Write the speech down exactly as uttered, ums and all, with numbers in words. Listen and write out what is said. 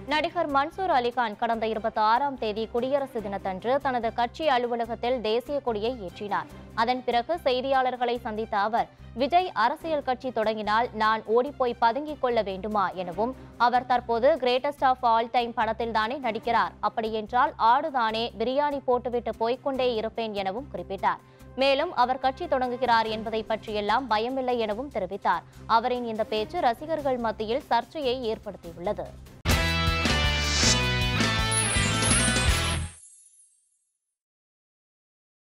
நடிகர் மன்சூர் அலிகான் கடந்த இருபத்தி ஆறாம் தேதி குடியரசு தினத்தன்று தனது கட்சி அலுவலகத்தில் தேசிய கொடியை ஏற்றினார். அதன் பிறகு செய்தியாளர்களை சந்தித்த அவர், விஜய் அரசியல் கட்சி தொடங்கினால் நான் ஓடிப்போய் பதுங்கிக் கொள்ள வேண்டுமா எனவும், அவர் தற்போது கிரேட்டஸ்ட் ஆஃப் ஆல் டைம் படத்தில் தானே நடிக்கிறார், அப்படியென்றால் ஆடுதானே பிரியாணி போட்டுவிட்டு போய்கொண்டே இருப்பேன் எனவும் குறிப்பிட்டார். மேலும் அவர் கட்சி தொடங்குகிறார் என்பதை பற்றியெல்லாம் பயமில்லை எனவும் தெரிவித்தார். அவரின் இந்த பேச்சு ரசிகர்கள் மத்தியில் சர்ச்சையை ஏற்படுத்தியுள்ளது.